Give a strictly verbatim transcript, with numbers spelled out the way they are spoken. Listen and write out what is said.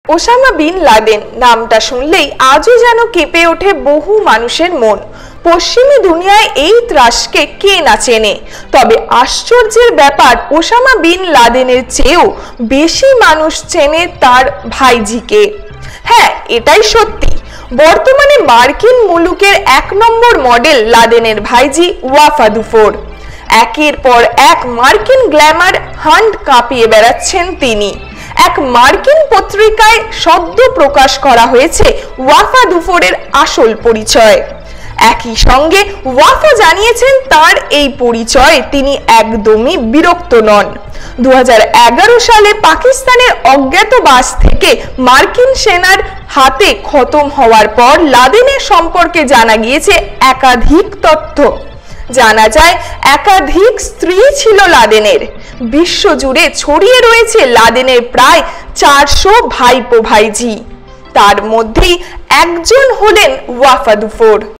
Osama bin Laden নামটা শুনলেই আজও যেন কেঁপে ওঠে বহু মানুষের মন। পশ্চিমী দুনিয়ায় এই ত্রাসকে কে না চেনে। তবে আশ্চর্যের ব্যাপার, ওসামা বিন লাদেনের চেয়েও বেশি মানুষ চেনে তার ভাইজিকে। হ্যাঁ, এটাই সত্যি। বর্তমানে মার্কিন মুলুকের এক নম্বর মডেল লাদেনের ভাইজি ওয়াফা দুফোর। একের পর এক মার্কিন গ্ল্যামার হান্ট কাঁপিয়ে বেড়াচ্ছেন তিনি। এক মার্কিন পত্রিকায় সদ্য প্রকাশ করা হয়েছে ওয়াফা দুফোরের আসল পরিচয়। একই সঙ্গে ওয়াফা জানিয়েছেন তার এই পরিচয়ে তিনি একদমই বিরক্ত নন। দু হাজার এগারো সালে পাকিস্তানের অজ্ঞাতবাস থেকে মার্কিন সেনার হাতে খতম হওয়ার পর লাদেনের সম্পর্কে জানা গিয়েছে একাধিক তথ্য। জানা যায় একাধিক স্ত্রী ছিল লাদেনের। বিশ্বজুড়ে ছড়িয়ে রয়েছে লাদেনের প্রায় চারশো ভাইপো ভাইঝি। তার মধ্যেই একজন হলেন ওয়াফা দুফোর।